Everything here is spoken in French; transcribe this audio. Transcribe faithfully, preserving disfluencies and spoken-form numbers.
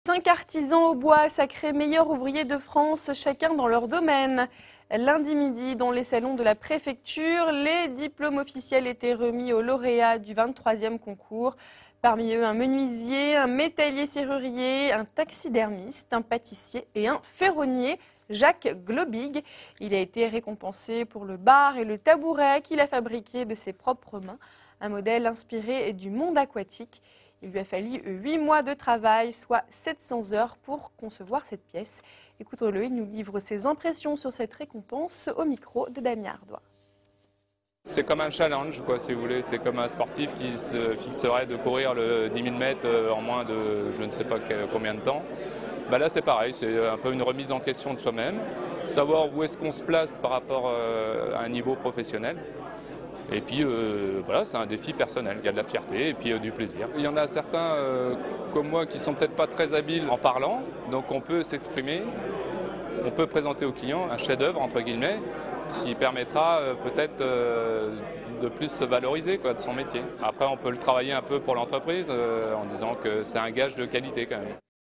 Cinq artisans au bois sacrés meilleurs ouvriers de France, chacun dans leur domaine. Lundi midi, dans les salons de la préfecture, les diplômes officiels étaient remis aux lauréats du vingt-troisième concours. Parmi eux, un menuisier, un métallier serrurier, un taxidermiste, un pâtissier et un ferronnier, Jacques Globig. Il a été récompensé pour le bar et le tabouret qu'il a fabriqué de ses propres mains, un modèle inspiré du monde aquatique. Il lui a fallu huit mois de travail, soit sept cents heures pour concevoir cette pièce. Écoutons-le, il nous livre ses impressions sur cette récompense au micro de Damien Ardois. C'est comme un challenge, quoi, si vous voulez. C'est comme un sportif qui se fixerait de courir le dix mille mètres en moins de je ne sais pas combien de temps. Bah là, c'est pareil, c'est un peu une remise en question de soi-même, savoir où est-ce qu'on se place par rapport à un niveau professionnel. Et puis euh, voilà, c'est un défi personnel, il y a de la fierté et puis euh, du plaisir. Il y en a certains euh, comme moi qui sont peut-être pas très habiles en parlant, donc on peut s'exprimer, on peut présenter au client un chef-d'œuvre entre guillemets qui permettra euh, peut-être euh, de plus se valoriser quoi, de son métier. Après on peut le travailler un peu pour l'entreprise euh, en disant que c'est un gage de qualité quand même.